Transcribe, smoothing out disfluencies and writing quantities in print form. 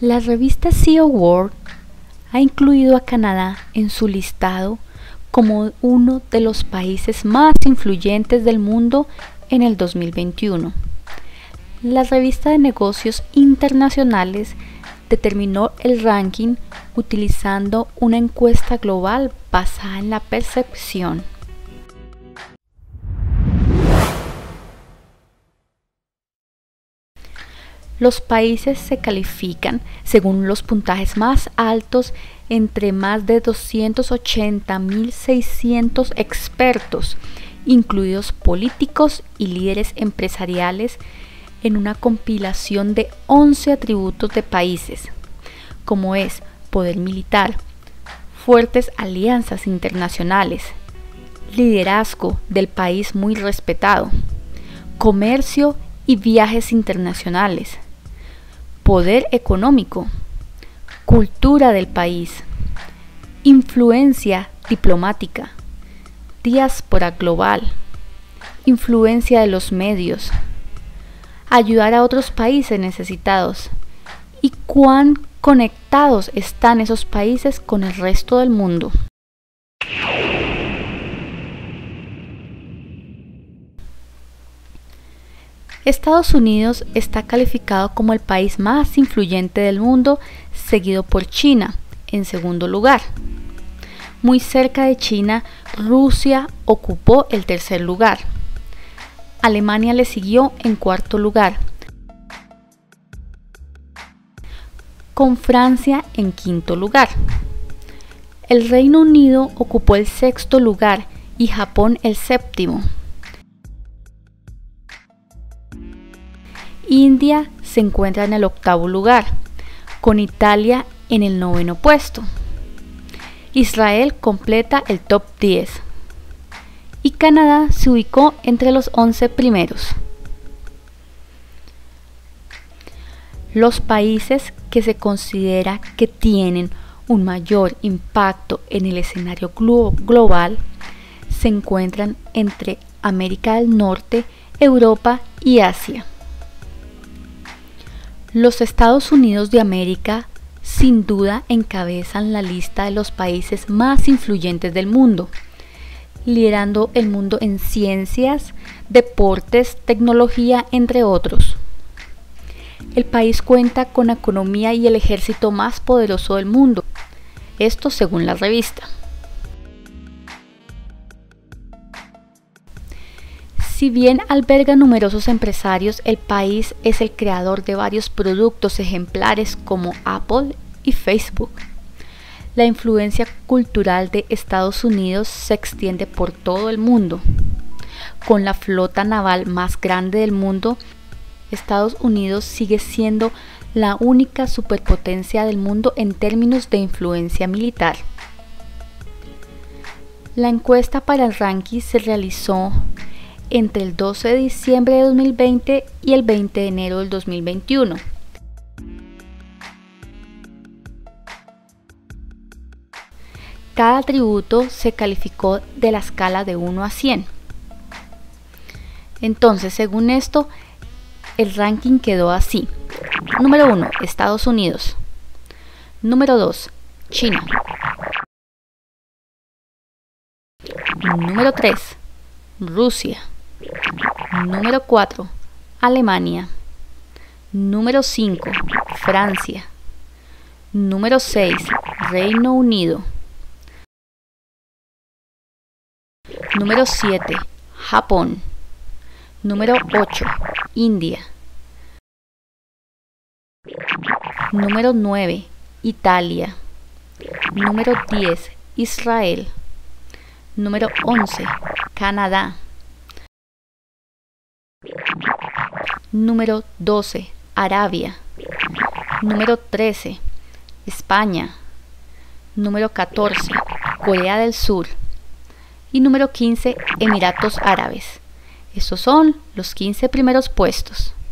La revista SEO World ha incluido a Canadá en su listado como uno de los países más influyentes del mundo en el 2021. La revista de negocios internacionales determinó el ranking utilizando una encuesta global basada en la percepción. Los países se califican según los puntajes más altos entre más de 280.600 expertos, incluidos políticos y líderes empresariales, en una compilación de 11 atributos de países, como es poder militar, fuertes alianzas internacionales, liderazgo del país muy respetado, comercio y viajes internacionales, poder económico, cultura del país, influencia diplomática, diáspora global, influencia de los medios, ayudar a otros países necesitados y cuán conectados están esos países con el resto del mundo. Estados Unidos está calificado como el país más influyente del mundo, seguido por China, en segundo lugar. Muy cerca de China, Rusia ocupó el tercer lugar. Alemania le siguió en cuarto lugar, con Francia en quinto lugar. El Reino Unido ocupó el sexto lugar y Japón el séptimo. India se encuentra en el octavo lugar, con Italia en el noveno puesto. Israel completa el top 10 y Canadá se ubicó entre los 11 primeros. Los países que se considera que tienen un mayor impacto en el escenario global se encuentran entre América del Norte, Europa y Asia. Los Estados Unidos de América sin duda encabezan la lista de los países más influyentes del mundo, liderando el mundo en ciencias, deportes, tecnología, entre otros. El país cuenta con la economía y el ejército más poderoso del mundo, esto según la revista. Si bien alberga numerosos empresarios, el país es el creador de varios productos ejemplares como Apple y Facebook. La influencia cultural de Estados Unidos se extiende por todo el mundo. Con la flota naval más grande del mundo, Estados Unidos sigue siendo la única superpotencia del mundo en términos de influencia militar. La encuesta para el ranking se realizó entre el 12 de diciembre de 2020 y el 20 de enero del 2021. Cada atributo se calificó de la escala de 1 a 100. Entonces, según esto, el ranking quedó así. Número 1, Estados Unidos. Número 2, China. Número 3, Rusia. Número 4, Alemania. Número 5, Francia. Número 6, Reino Unido. Número 7, Japón. Número 8, India. Número 9, Italia. Número 10, Israel. Número 11, Canadá. Número 12, Arabia. Número 13, España. Número 14, Corea del Sur. Y número 15, Emiratos Árabes. Estos son los 15 primeros puestos.